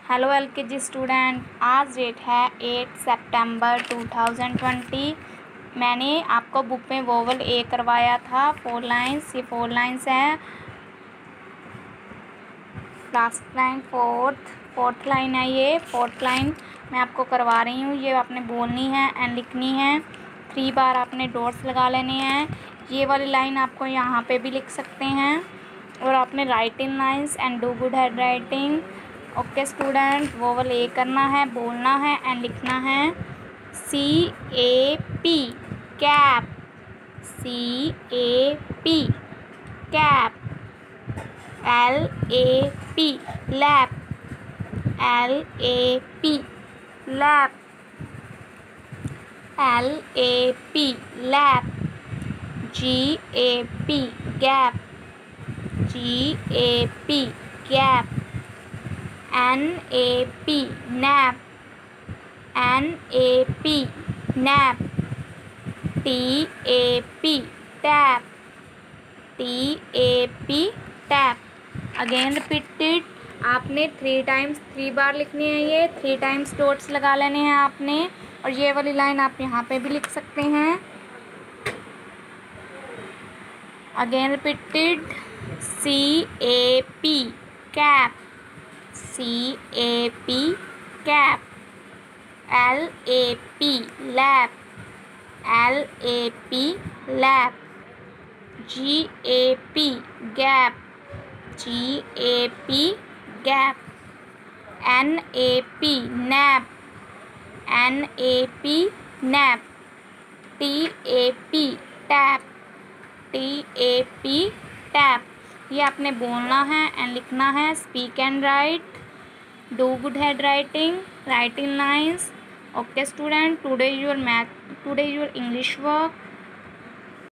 Hello LKG student, आज date है 8 सितंबर 2020। मैंने आपको बुक में वोवल ए करवाया था 4 लाइन्स। ये 4 लाइन्स हैं। लास्ट लाइन फोर्थ लाइन है। ये 4th लाइन मैं आपको करवा रही हूँ। ये आपने बोलनी है एंड लिखनी है। 3 बार आपने डॉट्स लगा लेने हैं। ये वाली लाइन आपको यहाँ पे भी लिख सकते हैं और आपने write in lines and do good handwriting. Okay student, vowel A करना है, बोलना है एंड लिखना है। CAP cap, CAP cap. LAP lap, LAP lap, LAP lap. GAP gap, GAP gap. NAP nap, NAP nap. TAP tap, TAP tap. Again repeated, आपने 3 times 3 बार लिखनी है। ये 3 टाइम्स डॉट्स लगा लेने हैं आपने। और ये वाली लाइन आप यहाँ पे भी लिख सकते हैं। Again repeated, CAP cap, CAP cap. LAP lap, LAP lap. GAP gap, GAP gap. NAP nap, NAP nap. TAP tap, TAP tap. ये आपने बोलना है एंड लिखना है। Speak and write, do good handwriting, write in lines. Okay student, today your English work.